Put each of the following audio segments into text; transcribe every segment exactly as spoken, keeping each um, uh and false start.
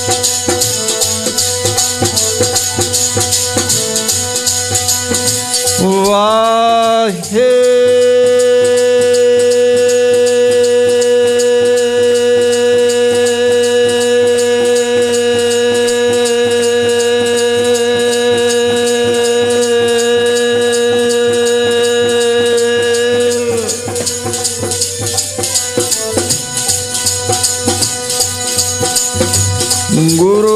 ਵਾਹੇ ਗੁਰੂ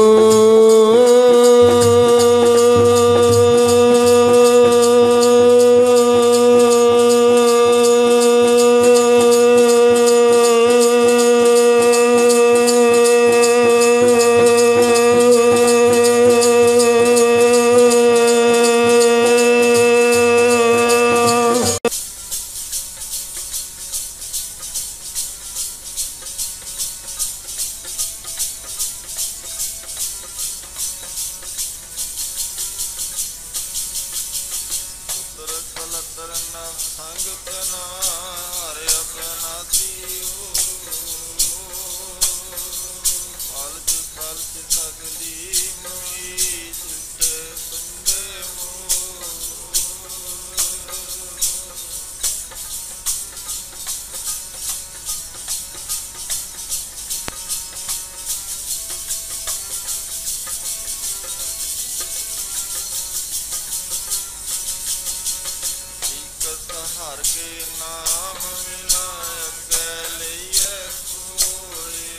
ਹਰ ਕੇ ਨਾਮ ਬਿਨਾ ਅੱਗੇ ਲਈਏ ਕੋਏ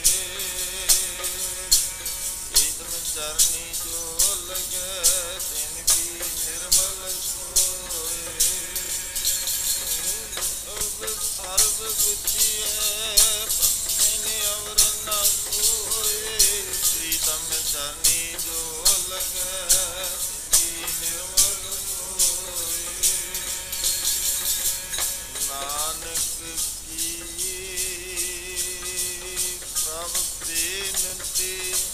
ਈਦ ਮੈਂ ਚਰਨੀ ਜੋ ਲਗੇ ਤਿਨ ਕੀ ਨਿਰਮਲ ਸੋਏ ਅਬ ਸਰਬ ਗੁਜੀਏ ਮੈਨੇ ਅਵਰ ਨਾ ਕੋਏ ਪ੍ਰੀਤਮ ਮੈਂ ਚਰਨੀ ਜੋ ਲਗੇ ਤਿਨ ਕੀ ਨਿਰਮਲ ਨਾਨਕ ਕੀ ਪ੍ਰਭ ਬੇਨਤੀ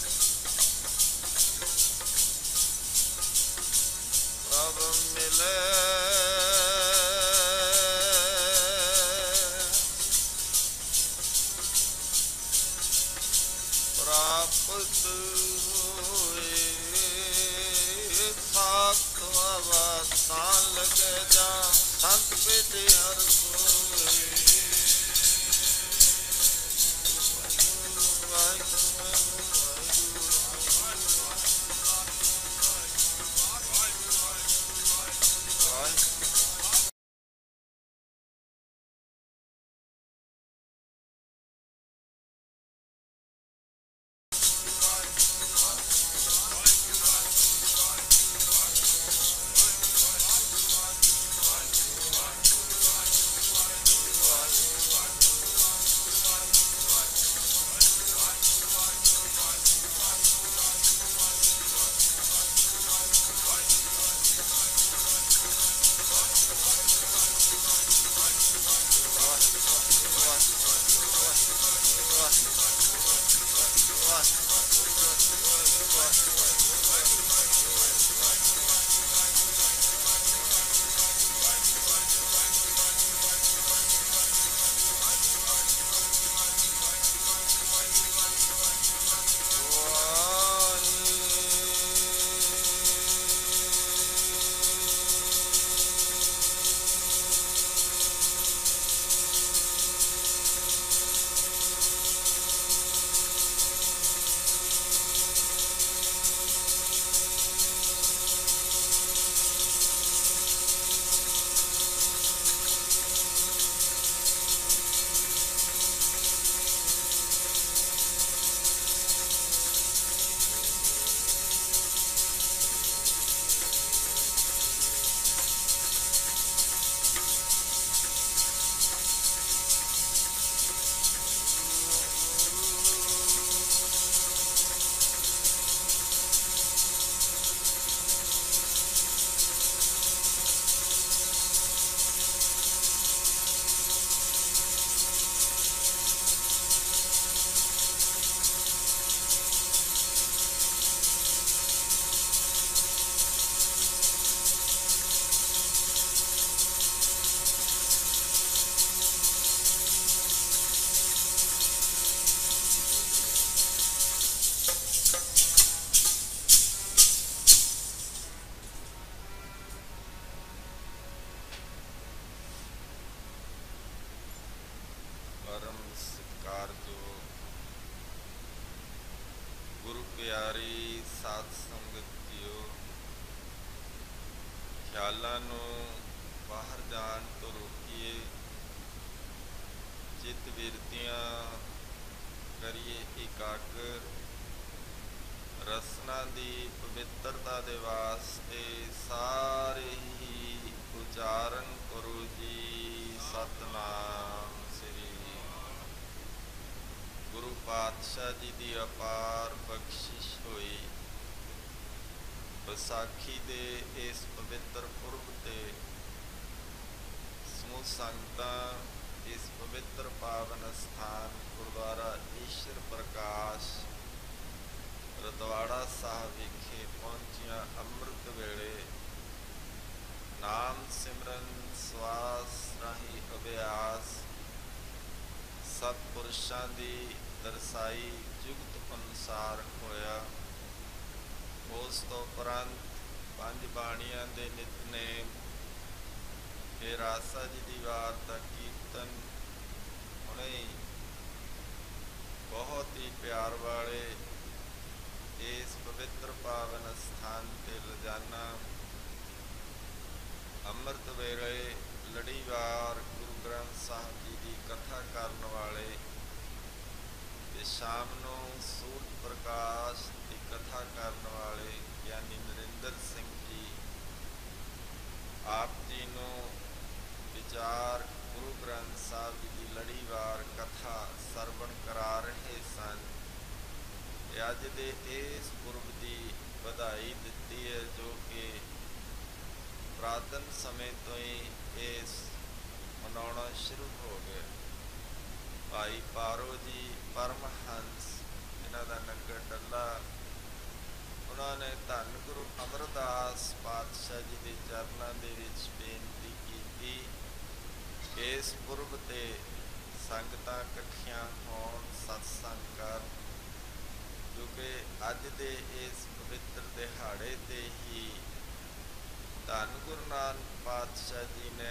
ਪ੍ਰਭ ਮਿਲੇ ਪ੍ਰਾਪਤ ਹੋਏ ਸਾਖ ਅਵਸਥਾ ਲਗ ਜਾ ਸੰਤ ਪੇਤੇ ਹਰ ਗੁਰੂ ਪਿਆਰੀ ਸਾਧ ਸੰਗਤ ਜੀਓ, ਖਿਆਲਾਂ ਨੂੰ ਬਾਹਰ ਜਾਣ ਤੋਂ ਰੋਕੀਏ, ਚਿੱਤ ਬਿਰਤੀਆਂ ਕਰੀਏ ਇਕਾਗਰ, ਰਸਨਾ ਦੀ ਪਵਿੱਤਰਤਾ ਦੇ ਵਾਸਤੇ ਸਾਰੇ ਹੀ ਉਚਾਰਨ ਕਰੋ ਜੀ ਸਤਨਾਮ ਸ੍ਰੀ। ਗੁਰੂ ਪਾਤਸ਼ਾਹ ਜੀ ਦੀ ਅਪਾਰ ਬਖਸ਼ਿਸ਼ ਹੋਈ ਵਿਸਾਖੀ ਦੇ ਇਸ ਪਵਿੱਤਰ ਪੁਰਬ ਤੇ ਸਮੂਹ ਸੰਗਤਾਂ ਇਸ ਪਵਿੱਤਰ ਪਾਵਨ ਸਥਾਨ ਗੁਰਦੁਆਰਾ ਈਸ਼ਰ ਪ੍ਰਕਾਸ਼ ਰਤਵਾੜਾ ਸਾਹਿਬ ਵਿਖੇ ਪਹੁੰਚੀਆਂ। ਅੰਮ੍ਰਿਤ ਵੇਲੇ ਨਾਮ ਸਿਮਰਨ ਸਵਾਸ ਰਾਹੀਂ ਅਭਿਆਸ ਸਤਿਪੁਰਸ਼ਾਂ ਦੀ ਦਰਸਾਈ ਜੁਗਤ ਅਨੁਸਾਰ ਹੋਇਆ। ਉਸ ਤੋਂ ਉਪਰੰਤ ਪੰਜ ਬਾਣੀਆਂ ਦੇ ਨਿਤਨੇਮ, ਫਿਰ ਆਸਾ ਜੀ ਦੀ ਵਾਰ ਦਾ ਕੀਰਤਨ, ਹੁਣੇ ਹੀ ਬਹੁਤ ਹੀ ਪਿਆਰ ਵਾਲੇ ਇਸ ਪਵਿੱਤਰ ਪਾਵਨ ਸਥਾਨ ਤੇ ਰੋਜ਼ਾਨਾ ਅੰਮ੍ਰਿਤ ਵੇਲੇ ਲੜੀਵਾਰ ਗੁਰੂ ਗ੍ਰੰਥ ਸਾਹਿਬ ਜੀ ਦੀ ਕਥਾ ਕਰਨ ਵਾਲੇ ਤੇ ਸ਼ਾਮ ਨੂੰ ਸੂਰਜ ਪ੍ਰਕਾਸ਼ ਦੀ ਕਥਾ ਕਰਨ ਵਾਲੇ ਗਿਆਨੀ ਨਰਿੰਦਰ ਸਿੰਘ ਜੀ ਆਪ ਜੀ ਨੂੰ ਵਿਚਾਰ ਗੁਰੂ ਗ੍ਰੰਥ ਸਾਹਿਬ ਜੀ ਦੀ ਲੜੀਵਾਰ ਕਥਾ ਸਰਵਣ ਕਰਾ ਰਹੇ ਸਨ। ਅੱਜ ਦੇ ਇਸ ਪੁਰਬ ਦੀ ਵਧਾਈ ਦਿੱਤੀ ਹੈ, ਜੋ ਕਿ ਪੁਰਾਤਨ ਸਮੇਂ ਤੋਂ ਹੀ ਇਸ ਮਨਾਉਣਾ ਸ਼ੁਰੂ ਹੋ ਗਿਆ। ਭਾਈ ਪਾਰੋ ਜੀ ਪਰਮਹੰਸ, ਇਹਨਾਂ ਦਾ ਨਗਰ ਡੱਲਾ, ਉਹਨਾਂ ਨੇ ਧੰਨ ਗੁਰੂ ਅਮਰਦਾਸ ਪਾਤਸ਼ਾਹ ਜੀ ਦੇ ਚਰਨਾਂ ਦੇ ਵਿੱਚ ਬੇਨਤੀ ਕੀਤੀ, ਇਸ ਪੁਰਬ ਤੇ ਸੰਗਤਾਂ ਇਕੱਠੀਆਂ ਹੋਣ, ਸਤਸੰਗ ਕਰਨ, ਕਿਉਂਕਿ ਅੱਜ ਦੇ ਇਸ ਪਵਿੱਤਰ ਦਿਹਾੜੇ ਤੇ ਹੀ ਧੰਨ ਗੁਰੂ ਨਾਨਕ ਪਾਤਸ਼ਾਹ ਜੀ ਨੇ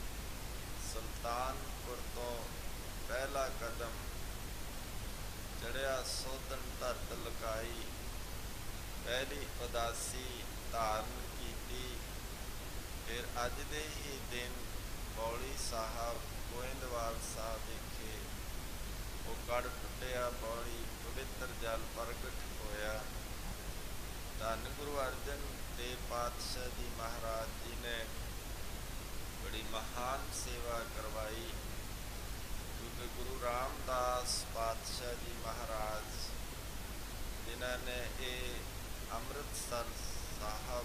ਸੁਲਤਾਨਪੁਰ ਤੋਂ ਪਹਿਲਾ ਕਦਮ ਚੜਿਆ, ਸੋਧਨ ਧਰਤ ਲੁਕਾਈ, ਪਹਿਲੀ ਉਦਾਸੀ ਧਾਰਨ ਕੀਤੀ। ਫਿਰ ਅੱਜ ਦੇ ਹੀ ਦਿਨ ਬੌਲੀ ਸਾਹਿਬ ਗੋਇੰਦਵਾਲ ਸਾਹਿਬ ਵਿਖੇ ਉਹ ਕੜ ਟੁੱਟਿਆ, ਬੌਲੀ ਪਵਿੱਤਰ ਜਲ ਪ੍ਰਗਟ ਹੋਇਆ। ਧੰਨ ਗੁਰੂ ਅਰਜਨ ਦੇਵ ਪਾਤਸ਼ਾਹ ਜੀ ਮਹਾਰਾਜ ਜੀ ਨੇ ਬੜੀ ਮਹਾਨ ਸੇਵਾ ਕਰਵਾਈ, ਕਿਉਂਕਿ ਗੁਰੂ ਰਾਮਦਾਸ ਪਾਤਸ਼ਾਹ ਜੀ ਮਹਾਰਾਜ ਜਿਨ੍ਹਾਂ ਨੇ ਇਹ ਅੰਮ੍ਰਿਤਸਰ ਸਾਹਿਬ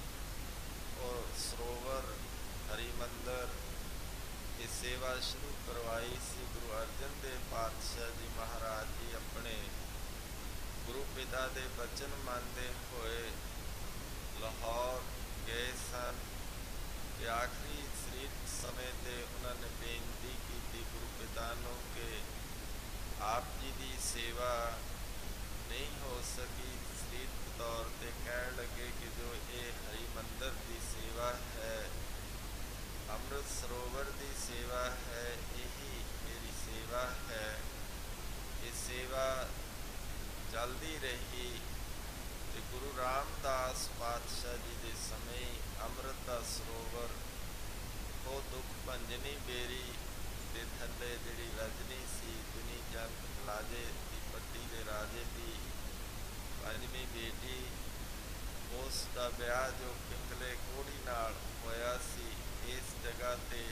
ਔਰ ਸਰੋਵਰ ਹਰਿਮੰਦਰ ਇਹ ਸੇਵਾ ਸ਼ੁਰੂ ਕਰਵਾਈ ਸੀ। ਗੁਰੂ ਅਰਜਨ ਦੇਵ ਪਾਤਸ਼ਾਹ ਜੀ ਮਹਾਰਾਜ ਜੀ ਆਪਣੇ ਗੁਰੂ ਪਿਤਾ ਦੇ ਬਚਨ ਮੰਨਦੇ ਹੋਏ ਲਾਹੌਰ ਗਏ ਸਨ ਤੇ ਆਖਰੀ ਸਰੀਰ ਸਮੇਂ ਤੇ ਉਹਨਾਂ ਨੇ ਬੇਨਤੀ ਕੀਤੀ ਗੁਰੂ ਪਿਤਾ ਨੂੰ ਕਿ ਆਪ ਜੀ ਦੀ ਸੇਵਾ ਨਹੀਂ ਹੋ ਸਕੀ। ਸਰੀਰਕ ਤੌਰ ਤੇ ਕਹਿਣ ਲੱਗੇ ਕਿ ਜੋ ਇਹ ਹਰਿਮੰਦਰ ਦੀ ਸੇਵਾ ਹੈ, ਅੰਮ੍ਰਿਤ ਸਰੋਵਰ ਦੀ ਸੇਵਾ ਹੈ, ਇਹੀ ਮੇਰੀ ਸੇਵਾ ਹੈ। ਇਹ ਸੇਵਾ ਚੱਲਦੀ ਰਹੀ ਤੇ ਗੁਰੂ ਰਾਮਦਾਸ ਪਾਤਸ਼ਾਹ ਜੀ ਦੇ ਸਮੇਂ ਅੰਮ੍ਰਿਤ ਦਾ ਸਰੋਵਰ ਉਹ ਦੁੱਖ ਭੰਜਨੀ ਬੇਰੀ ਦੇ ਥੱਲੇ ਜਿਹੜੀ ਰਜਨੀ ਸੀ, ਦੁਨੀ ਜੰਗ ਲਾਜੇ ਦੀ ਪੱਟੀ ਦੇ ਰਾਜੇ ਦੀ ਪੰਜਵੀਂ ਬੇਟੀ, ਉਸ ਦਾ ਵਿਆਹ ਜੋ ਪਿੰਗਲੇ ਕੋੜੀ ਨਾਲ ਹੋਇਆ ਸੀ, ਇਸ ਜਗ੍ਹਾ ਤੇ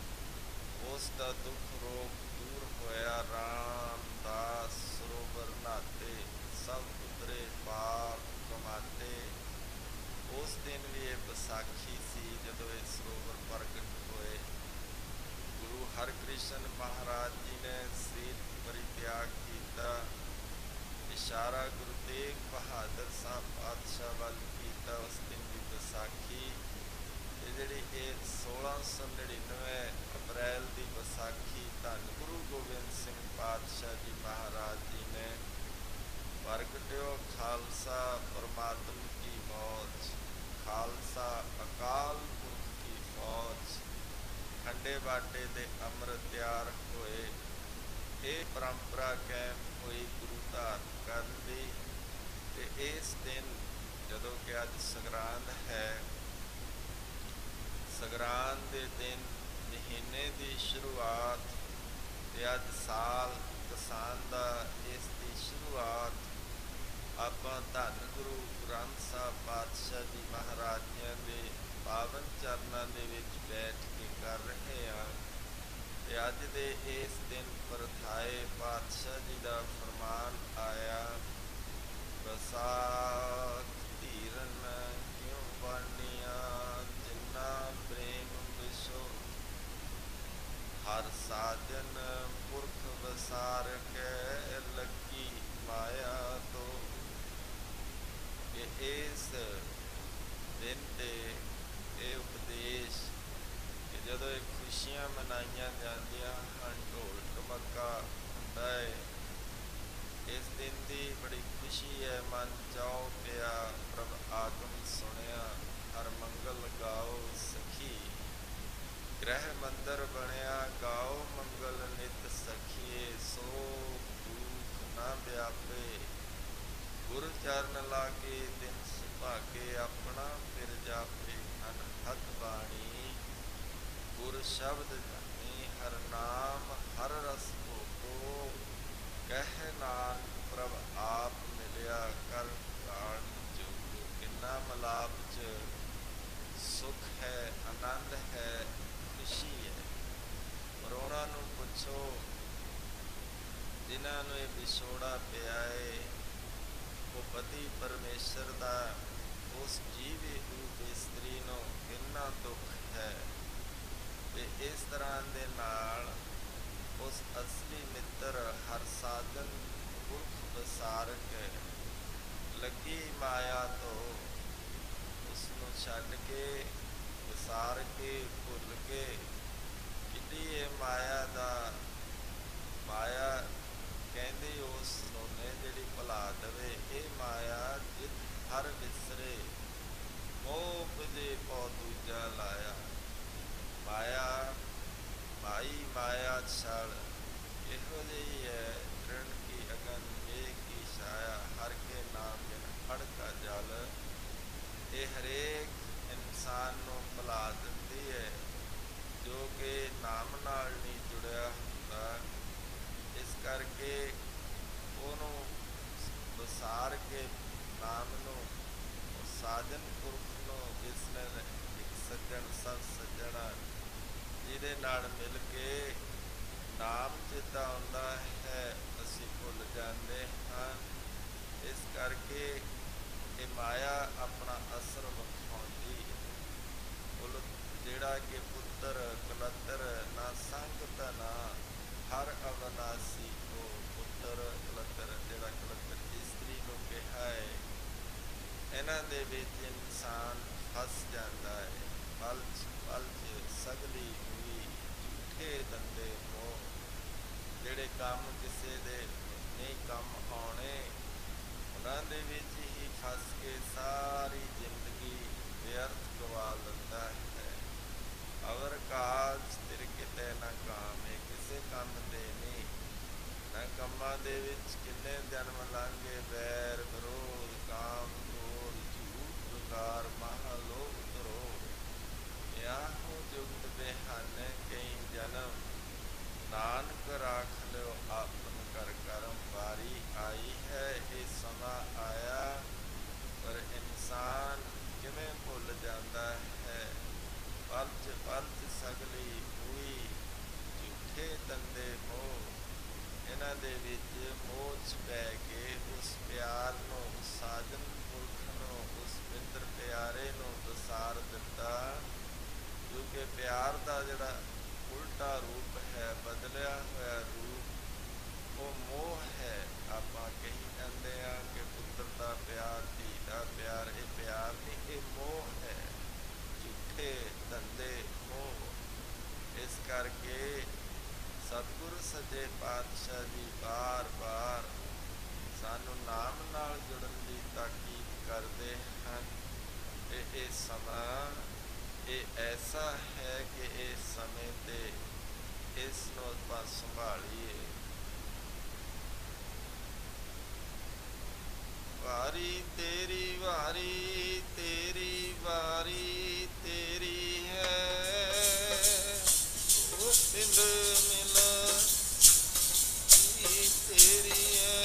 ਉਸ ਦਾ ਦੁੱਖ ਰੋਗ ਦੂਰ ਹੋਇਆ। ਰਾਮਦਾਸ ਸਰੋਵਰ ਨਹਾਤੇ, ਸਭ ਉਤਰੇ ਪਾਪ ਕਮਾਤੇ। ਉਸ ਦਿਨ ਵੀ ਇਹ ਵਿਸਾਖੀ ਸੀ ਜਦੋਂ ਇਹ ਸਰੋਵਰ ਪ੍ਰਗਟ ਹੋਏ। ਗੁਰੂ ਹਰਕ੍ਰਿਸ਼ਨ ਮਹਾਰਾਜ ਜੀ ਨੇ ਸਰੀਰ ਪਰਿਤਿਆਗ ਕੀਤਾ, ਇਸ਼ਾਰਾ ਗੁਰੂ ਤੇਗ ਬਹਾਦਰ ਸਾਹਿਬ ਪਾਤਸ਼ਾਹ ਵੱਲ ਕੀਤਾ। ਉਸ ਦਿਨ ਦੀ ਵਿਸਾਖੀ ਤੇ ਜਿਹੜੀ ਇਹ ਸੋਲਾਂ ਸੌ ਨੜਿਨਵੇਂ ਅਪ੍ਰੈਲ ਦੀ ਵਿਸਾਖੀ ਧੰਨ ਗੁਰੂ ਗੋਬਿੰਦ ਸਿੰਘ ਪਾਤਸ਼ਾਹ ਜੀ ਮਹਾਰਾਜ ਜੀ ਨੇ ਪ੍ਰਗਟਿਓ ਖਾਲਸਾ ਪਰਮਾਤਮ ਕੀ ਮੌਜ, ਖਾਲਸਾ ਅਕਾਲ ਪੁਰਖ ਕੀ ਫੌਜ। ਖੰਡੇ ਬਾਟੇ ਦੇ ਅੰਮ੍ਰਿਤ ਤਿਆਰ ਹੋਏ। ਇਹ ਪਰੰਪਰਾ ਕਾਇਮ ਹੋਈ ਗੁਰੂ ਧਾਰਨ ਕਰਨ ਦੀ ਇਸ ਦਿਨ ਜਦੋਂ ਕਿ ਅੱਜ ਸੰਗਰਾਂਦ ਹੈ, ਸੰਗਰਾਂਦ ਦੇ ਦਿਨ ਮਹੀਨੇ ਦੀ ਸ਼ੁਰੂਆਤ ਤੇ ਅੱਜ ਸਾਲ ਕਿਸਾਨ ਦਾ ਇਸ ਦੀ ਸ਼ੁਰੂਆਤ ਆਪਾਂ ਧੰਨ ਗੁਰੂ ਗ੍ਰੰਥ ਸਾਹਿਬ ਪਾਤਸ਼ਾਹ ਜੀ ਮਹਾਰਾਜ ਜੀਆਂ ਦੇ ਪਾਵਨ ਚਰਨਾਂ ਦੇ ਵਿੱਚ ਬੈਠ ਕੇ ਕਰ ਰਹੇ ਹਾਂ। ਤੇ ਅੱਜ ਦੇ ਇਸ ਦਿਨ ਪਰਥਾਏ ਪਾਤਸ਼ਾਹ ਜੀ ਦਾ ਫਰਮਾਨ ਆਇਆ, ਵਿਸਾਖ ਧੀਰਨ ਕਿਉਂ ਬਾਣੀਆਂ ਜਿੰਨਾ ਪ੍ਰੇਮ ਵਿਸੋ, ਹਰ ਸਾਜਨ ਪੁਰਖ ਵਿਸਾਰ ਕੇ ਲੱਗੀ ਮਾਇਆ ਤੋਂ। ਕਿ ਇਸ ਦਿਨ ਤੇ ਇਹ ਉਪਦੇਸ਼ ਕਿ ਜਦੋਂ ਇਹ ਖੁਸ਼ੀਆਂ ਮਨਾਈਆਂ ਜਾਂਦੀਆਂ ਹਨ, ਢੋਲ ਢਮੱਕਾ ਹੁੰਦਾ ਹੈ, ਇਸ ਦਿਨ ਦੀ ਬੜੀ ਖੁਸ਼ੀ ਹੈ। ਮਨ ਚਾਉ ਪਿਆ ਪ੍ਰਭ ਆਗਮ ਸੁਣਿਆ, ਹਰ ਮੰਗਲ ਗਾਓ ਸਖੀ, ਗ੍ਰਹਿ ਮੰਦਰ ਬਣਿਆ ਗਾਓ ਮੰਗਲ ਨਿਤ ਸਖੀਏ, ਸੋ ਦੁਖ ਨਾ ਵਿਆਪੇ ਗੁਰ ਚਰਨ ਲਾਗੇ, ਦਿਨ ਸੁਭਾਗੇ ਆਪਣਾ ਫਿਰ ਜਾਪੇ। ਅਨਹਦ ਬਾਣੀ ਗੁਰ ਸ਼ਬਦ ਜਾਣੀ, ਹਰ ਨਾਮ ਹਰ ਰਸ ਭੋਗੋ, ਕਹਿ ਨਾਨਕ ਪ੍ਰਭ ਆਪ ਮਿਲਿਆ ਕਰ ਕਾਣ ਜੋਗੋ। ਕਿੰਨਾ ਮਲਾਪ 'ਚ ਸੁੱਖ ਹੈ, ਆਨੰਦ ਹੈ, ਖੁਸ਼ੀ ਹੈ। ਪਰ ਉਹਨਾਂ ਨੂੰ ਪੁੱਛੋ ਜਿਨ੍ਹਾਂ ਨੂੰ ਇਹ ਵਿਛੋੜਾ ਪਿਆ ਏ, ਉਹ ਪਤੀ ਪਰਮੇਸ਼ਰ ਦਾ ਉਸ ਜੀਵੀ ਰੂਪ ਇਸਤਰੀ ਨੂੰ ਕਿੰਨਾ ਦੁੱਖ ਹੈ। ਤੇ ਇਸ ਤਰ੍ਹਾਂ ਦੇ ਨਾਲ ਉਸ ਅਸਲੀ ਮਿੱਤਰ ਹਰ ਸਾਜਨ ਪੁਰਖ ਵਿਸਾਰਕ ਲੱਗੀ ਮਾਇਆ ਤੋਂ, ਉਸ ਨੂੰ ਛੱਡ ਕੇ ਵਿਸਾਰ ਕੇ ਭੁੱਲ ਕੇ, ਕਿੱਡੀ ਇਹ ਮਾਇਆ ਦਾ ਮਾਇਆ ਕਹਿੰਦੇ ਉਸ ਨੂੰ ਨੇ ਜਿਹੜੀ ਭੁਲਾ ਦੇਵੇ। ਇਹ ਮਾਇਆ ਜਿਤ ਹਰ ਵਿਸਰੇ, ਮੋਹ ਉਪਜੇ ਪਉ ਦੂਜਾ ਲਾਇਆ। ਮਾਇਆ ਮਾਈ ਮਾਇਆ ਛੜ ਇਹੋ ਜਿਹੀ ਹੈ, ਤ੍ਰਿਣ ਕੀ ਅਗਨ ਮੇਘ ਕੀ ਛਾਇਆ, ਹਰ ਕੇ ਨਾਮ ਬਿਨ ਖੜਕਾ ਜਲ। ਇਹ ਹਰੇਕ ਇਨਸਾਨ ਨੂੰ ਭੁਲਾ ਦਿੰਦੀ ਹੈ ਜੋ ਕਿ ਨਾਮ ਨਾਲ ਨਹੀਂ ਜੁੜਿਆ ਹੁੰਦਾ। ਇਸ ਕਰਕੇ ਉਹਨੂੰ ਵਿਸਾਰ ਕੇ ਨਾਮ ਨੂੰ, ਸਾਜਨ ਪੁਰਖ ਨੂੰ, ਜਿਸ ਨੇ ਇੱਕ ਸੱਜਣ ਸਭ ਸੱਜਣਾ ਜਿਹਦੇ ਨਾਲ ਮਿਲ ਕੇ ਨਾਮ ਚੇਤਾ ਆਉਂਦਾ ਹੈ, ਅਸੀਂ ਭੁੱਲ ਜਾਂਦੇ ਹਾਂ। ਇਸ ਕਰਕੇ ਇਹ ਮਾਇਆ ਆਪਣਾ ਅਸਰ ਵਿਖਾਉਂਦੀ ਹੈ। ਉਹ ਜਿਹੜਾ ਕਿ ਪੁੱਤਰ ਕਲੱਤਰ ਨਾ ਸੰਗ ਧਨਾ, ਹਰ ਅਵਨਾਸੀ ਕੋ ਪੁੱਤਰ ਕਲੱਤਰ, ਜਿਹੜਾ ਕਲੱਤਰ ਇਸਤਰੀ ਨੂੰ ਕਿਹਾ ਹੈ, ਇਹਨਾਂ ਦੇ ਵਿੱਚ ਇਨਸਾਨ ਫਸ ਜਾਂਦਾ ਹੈ। ਪਲ 'ਚ ਪਲ 'ਚ ਸਗਲੀ ਹੋਈ ਝੂਠੇ ਧੰਦੇ ਮੋਹ, ਜਿਹੜੇ ਕੰਮ ਕਿਸੇ ਦੇ ਨਹੀਂ ਕੰਮ ਆਉਣੇ, ਉਹਨਾਂ ਦੇ ਵਿੱਚ ਹੀ ਫਸ ਕੇ ਸਾਰੀ ਜ਼ਿੰਦਗੀ ਵਿਅਰਥ ਗਵਾ ਲੈਂਦਾ ਹੈ। ਅਵਰ ਕਾਜ ਤੇਰੇ ਕਿਤੇ ਨਾ ਕਾਮ, ਇਹ ਕਿਸੇ ਕੰਮ ਦੇ ਨਹੀਂ। ਨਾ ਕੰਮਾਂ ਦੇ ਵਿੱਚ ਕਿੰਨੇ ਜਨਮ ਲੰਘੇ, ਵੈਰ ਵਿਰੋਧ ਕਾਮ ਕ੍ਰੋਧ ਝੂਠ ਵਿਕਾਰ ਮਹਾ ਲੋਭ ਧਰੋਹ। ਯਾਹੋ ਜੁਗਤ ਬਿਹਾਨੇ ਕਈ ਜਨਮ, ਨਾਨਕ ਰਾਖ ਲਿਓ ਆਪਨ ਕਰ ਕਰਮ। ਵਾਰੀ ਆਈ ਹੈ, ਇਹ ਸਮਾਂ ਆਇਆ, ਪਰ ਇਨਸਾਨ ਕਿਵੇਂ ਭੁੱਲ ਜਾਂਦਾ ਹੈ। ਪਲ 'ਚ ਪਲ 'ਚ ਸਗਲੀ ਹੋਈ ਝੂਠੇ ਧੰਦੇ ਮੋਹ, ਇਹਨਾਂ ਦੇ ਵਿੱਚ ਮੋਹ 'ਚ ਪੈ ਕੇ ਉਸ ਪਿਆਰ ਨੂੰ, ਉਸ ਸਾਜਨ ਪੁਰਖ ਨੂੰ, ਉਸ ਮਿੱਤਰ ਪਿਆਰੇ ਨੂੰ ਵਿਸਾਰ ਦਿੱਤਾ। ਕਿਉਂਕਿ ਪਿਆਰ ਦਾ ਜਿਹੜਾ ਉਲਟਾ ਰੂਪ ਹੈ, ਬਦਲਿਆ ਹੋਇਆ ਰੂਪ, ਉਹ ਮੋਹ ਹੈ। ਆਪਾਂ ਕਹੀ ਜਾਂਦੇ ਹਾਂ ਕਿ ਪੁੱਤਰ ਦਾ ਪਿਆਰ, ਧੀ ਦਾ ਪਿਆਰ, ਇਹ ਪਿਆਰ ਨਹੀਂ, ਇਹ ਮੋਹ ਹੈ, ਝੂਠੇ ਧੰਦੇ ਮੋਹ। ਇਸ ਕਰਕੇ ਸਤਿਗੁਰ ਸੱਚੇ ਪਾਤਸ਼ਾਹ ਜੀ ਬਾਰ ਬਾਰ ਸਾਨੂੰ ਨਾਮ ਨਾਲ ਜੁੜਨ ਦੀ ਤਾਕੀਦ ਕਰਦੇ ਹਨ। ਤੇ ਇਹ ਸਮਾਂ ਇਹ ਐਸਾ ਹੈ ਕਿ ਇਸ ਸਮੇਂ 'ਤੇ ਇਸ ਨੂੰ ਆਪਾਂ ਸੰਭਾਲੀਏ। ਵਾਰ ਵਾਰੀ ਤੇਰੀ ਵਾਰੀ ਤੇਰੀ ਵਾਰੀ ਤੇਰੀ ਹੈ, ਗੋਬਿੰਦ ਮਿਲਣੀ ਤੇਰੀ ਹੈ।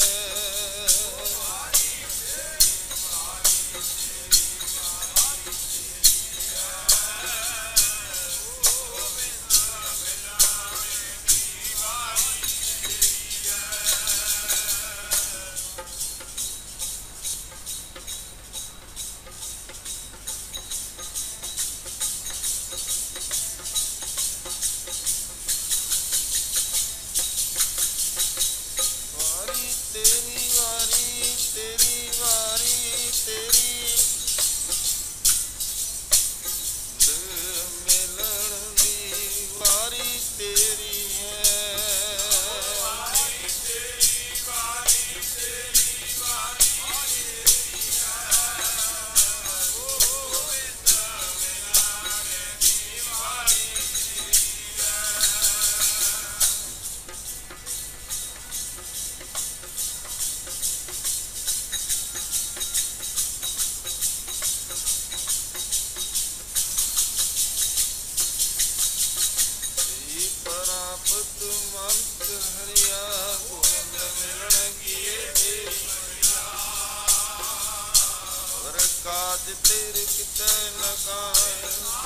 ਤੇਰੇ ਕਿਤੇ ਨਾ ਕਾਏ,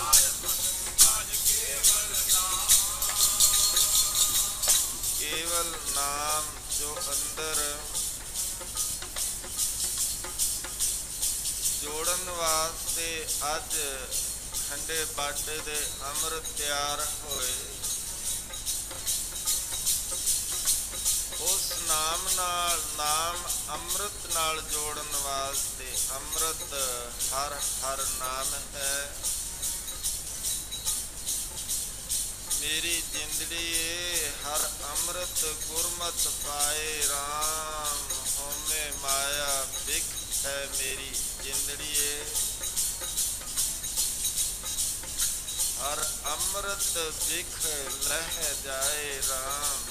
ਕੇਵਲ ਨਾਮ ਜੋ ਅੰਦਰ ਜੋੜਨ ਵਾਸਤੇ ਅੱਜ ਖੰਡੇ ਬਾਟੇ ਦੇ ਅੰਮ੍ਰਿਤ ਤਿਆਰ ਹੋਏ, ਉਸ ਨਾਮ ਨਾਲ ਨਾਮ ਅੰਮ੍ਰਿਤ ਨਾਲ ਜੋੜਨ ਵਾਸਤੇ ਅੰਮ੍ਰਿਤ ਹਰ ਹਰ ਨਾਮ ਹੈ। ਮੇਰੀ ਜਿੰਦੜੀ ਏ ਹਰ ਅੰਮ੍ਰਿਤ ਗੁਰਮਤਿ ਪਾਏ ਰਾਮ, ਹਉਮੈ ਮਾਇਆ ਬਿਖ ਹੈ ਮੇਰੀ ਜਿੰਦੜੀ ਏ, ਹਰ ਅੰਮ੍ਰਿਤ ਬਿਖ ਲਹਿ ਜਾਏ ਰਾਮ।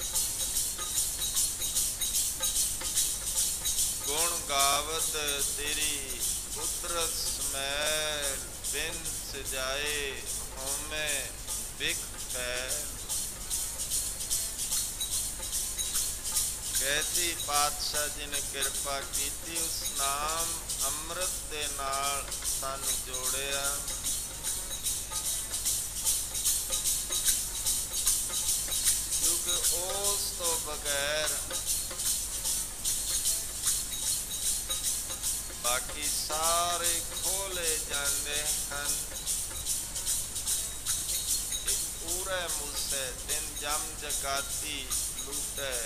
ਗੁਣ ਗਾਵਤ ਤੇਰੀ ਕੁਦਰਤ ਸਮੈਲ, ਬਿਨ ਸਜਾਏ ਹਉਮੈ ਬਿਖ ਪੈ। ਕੈਸੀ ਪਾਤਸ਼ਾਹ ਜੀ ਨੇ ਕਿਰਪਾ ਕੀਤੀ, ਉਸ ਨਾਮ ਅੰਮ੍ਰਿਤ ਦੇ ਨਾਲ ਸਾਨੂੰ ਜੋੜਿਆ। ਕਿਉਂਕਿ ਉਸ ਤੋਂ ਬਗੈਰ ਬਾਕੀ ਸਾਰੇ ਖੋਲੇ ਜਾਂਦੇ ਹਨ। ਪੂਰੇ ਮੁਸੇ ਦਿਨ ਜਮ ਜਗਾਤੀ ਲੂਟੈ,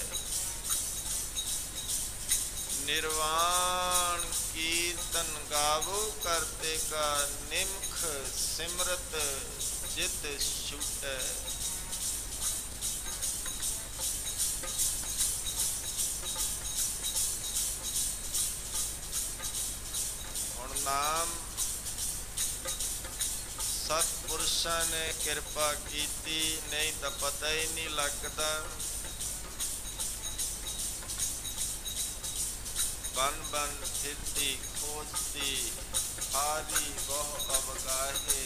निर्वाण कीर्तन गावो करते का निमख सिमरत जित छूटै। हुण नाम सतपुरुषां ने कृपा कीती, नहीं तो पता ही नहीं लगता। बन बन फिरती खोजती हारी वह अवगाहे,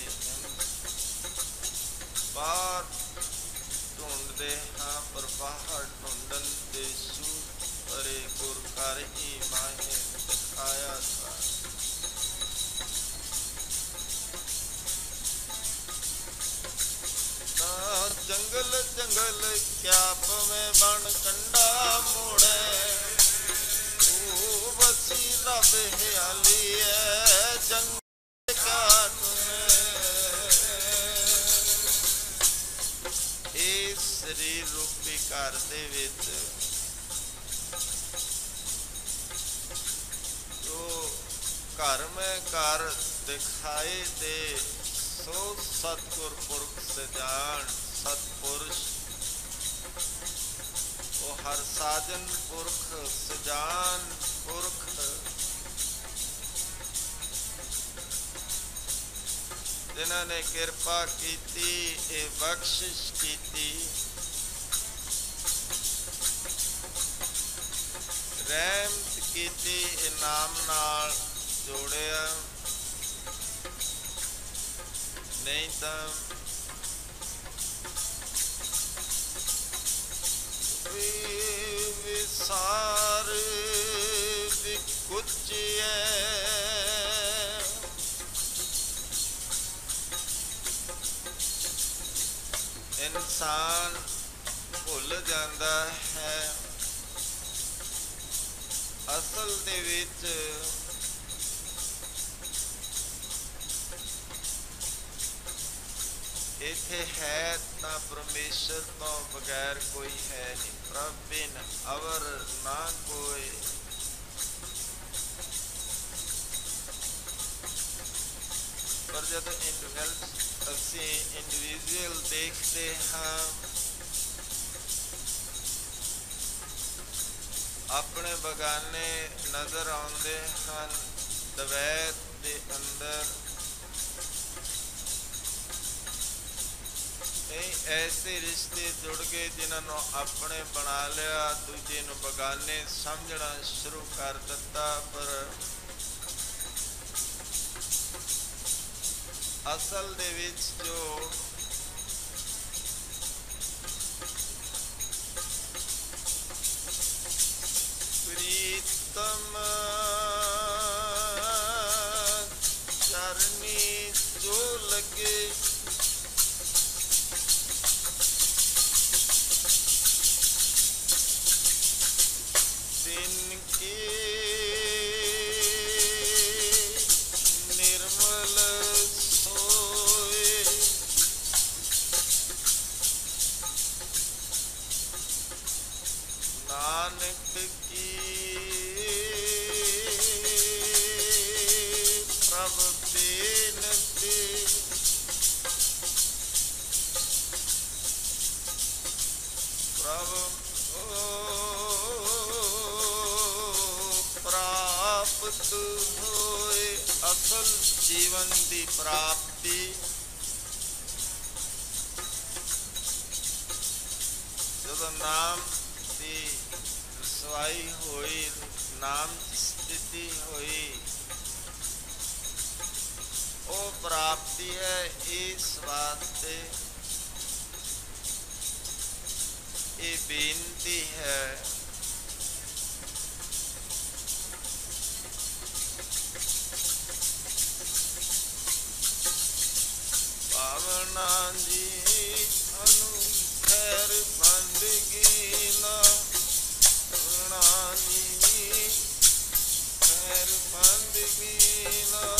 बाहर ढूंढते हाँ पर बाहर ढूंढन दे सू परे गुर कर ही माहे दिखाया था। जंगल जंगल क्या पवे बन कंडा मोड़े, बसी रब हयाली है जंगल काट में। इस शरीर रूपी घर दे विच जो घर में घर दिखाई दे, सो सतगुर पुरख सजान सतपुरुष वो हर साजन पुरख सजान पुरख जिन्हां ने कृपा कीती ए बख्शिश कीती। रहमत ਕੀਤੀ ਇਨਾਮ ਨਾਲ ਜੋੜਿਆ, ਨਹੀਂ ਤਾਂ ਵਿਸਾਰ ਵਿਕੁਚਿਐ। ਇਨਸਾਨ ਭੁੱਲ ਜਾਂਦਾ ਹੈ ਅਸਲ ਦੇ ਵਿੱਚ ਇੱਥੇ ਹੈ ਤਾਂ ਪਰਮੇਸ਼ਰ ਤੋਂ ਬਗੈਰ ਕੋਈ ਹੈ ਨਹੀਂ। ਪ੍ਰਭ ਬਿਨ ਅਵਰ ਨਾ ਕੋਈ। ਪਰ ਜਦੋਂ ਅਸੀਂ ਇੰਡੀਵਿਜੂਅਲ ਦੇਖਦੇ ਹਾਂ, ਆਪਣੇ ਬਗਾਨੇ ਨਜ਼ਰ ਆਉਂਦੇ ਹਨ। ਦਵੈਤ ਦੇ ਅੰਦਰ ਕਈ ਐਸੇ ਰਿਸ਼ਤੇ ਜੁੜ ਗਏ ਜਿਨ੍ਹਾਂ ਨੂੰ ਆਪਣੇ ਬਣਾ ਲਿਆ, ਦੂਜੇ ਨੂੰ ਬਗਾਨੇ ਸਮਝਣਾ ਸ਼ੁਰੂ ਕਰ ਦਿੱਤਾ। ਪਰ ਅਸਲ ਦੇ ਵਿੱਚ ਜੋ ਪ੍ਰੀਤਮ ਚਰਨੀ ਜੋ ਲੱਗੇ, ਦਿਨ ਕੇ ਨਿਰਮਲ ਸੋਏ, ਨਾਨਕ ਕੀ ਪ੍ਰਭ ਬੇਨਤੀ। ਪ੍ਰਭ ਪ੍ਰਾਪਤ ਹੋਏ। ਅਸਲ ਜੀਵਨ ਦੀ ਪ੍ਰਾਪਤੀ ਜਦੋਂ ਨਾਮ ਦੀ ਰਸਵਾਈ ਹੋਈ, ਨਾਮ ਦੀ ਸਥਿਤੀ ਹੋਈ, ਉਹ ਪ੍ਰਾਪਤੀ ਹੈ। ਇਸ ਵਾਸਤੇ ਇਹ ਬੇਨਤੀ ਹੈ ਭਾਵਨਾ ਜੀ ਅਨੁ ਖੈਰ ਬੰਦਗੀ ਨਾ, ਭਾਵਨਾ ਜੀ ਖੈਰ ਬੰਦਗੀ ਨਾ,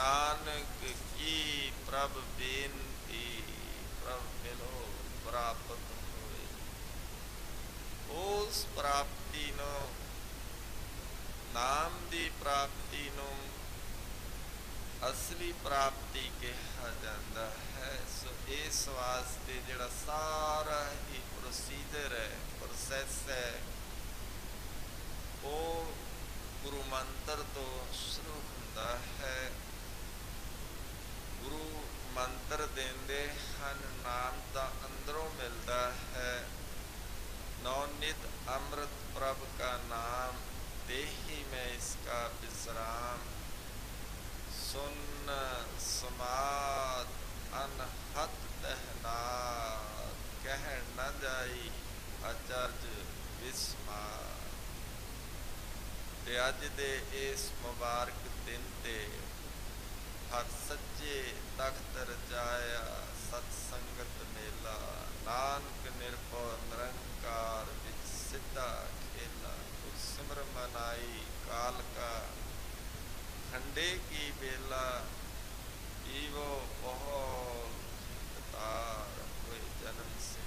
ਨਾਨਕ ਕੀ ਪ੍ਰਭ ਬੇਨਤੀ, ਪ੍ਰਭ ਮਿਲੋ ਪ੍ਰਾਪਤ ਹੋਏ। ਉਸ ਪ੍ਰਾਪਤੀ ਨੂੰ, ਨਾਮ ਦੀ ਪ੍ਰਾਪਤੀ ਨੂੰ ਅਸਲੀ ਪ੍ਰਾਪਤੀ ਕਿਹਾ ਜਾਂਦਾ ਹੈ। ਸੋ ਇਸ ਵਾਸਤੇ ਜਿਹੜਾ ਸਾਰਾ ਹੀ ਪ੍ਰੋਸੀਜਰ ਹੈ, ਪ੍ਰੋਸੈਸ ਹੈ, ਉਹ ਗੁਰੂ ਮੰਤਰ ਤੋਂ ਸ਼ੁਰੂ ਹੁੰਦਾ ਹੈ। ਗੁਰੂ ਮੰਤਰ ਦਿੰਦੇ ਹਨ, ਨਾਮ ਤਾਂ ਅੰਦਰੋਂ ਮਿਲਦਾ ਹੈ। ਨੌ ਨਿਤ ਅੰਮ੍ਰਿਤ ਪ੍ਰਭ ਕਾ ਨਾਮ, ਦੇਹੀ ਮੈਂ ਇਸਕਾ ਵਿਸਰਾਮ। ਸੁਨ ਸਮਾਦ ਅਨਹਤ ਤਹਿਨਾਦ, ਕਹਿ ਨ ਜਾਈ ਅਚਰਜ ਵਿਸਮਾਦ। ਤੇ ਅੱਜ ਦੇ ਇਸ ਮੁਬਾਰਕ ਦਿਨ ਤੇ ਹਰ ਸੱਚੇ ਤਖਤ ਰਚਾਇਆ, ਸਤ ਸੰਗਤ ਮੇਲਾ। ਨਾਨਕ ਨਿਰਭਉ ਨਿਰੰਕਾਰ, ਵਿੱਚ ਸਿੱਧਾ ਖੇਲਾ। ਸਿਮਰ ਮਨਾਈ ਕਾਲ ਕਾ, ਖੰਡੇ ਕੀ ਬੇਲਾ। ਈਵੋ ਬਹੁਤ ਤਾਰ, ਹੋਏ ਜਨਮ ਸੇ।